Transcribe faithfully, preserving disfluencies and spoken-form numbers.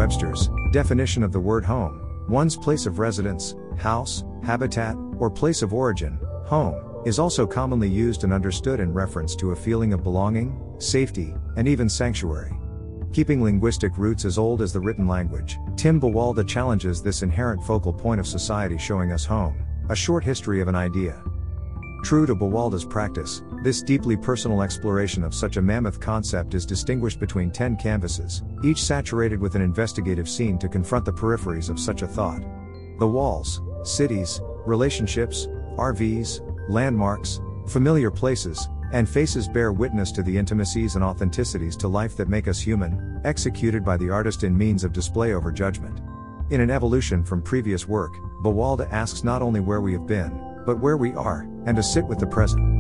Merriam-Webster's definition of the word home, one's place of residence, house, habitat, or place of origin. Home is also commonly used and understood in reference to a feeling of belonging, safety, and even sanctuary. Keeping linguistic roots as old as the written language, Tim Buwalda challenges this inherent focal point of society, showing us home, a short history of an idea. True to Buwalda's practice, this deeply personal exploration of such a mammoth concept is distinguished between ten canvases, each saturated with an investigative scene to confront the peripheries of such a thought. The walls, cities, relationships, R Vs, landmarks, familiar places, and faces bear witness to the intimacies and authenticities to life that make us human, executed by the artist in means of display over judgment. In an evolution from previous work, Buwalda asks not only where we have been, but where we are, and to sit with the present.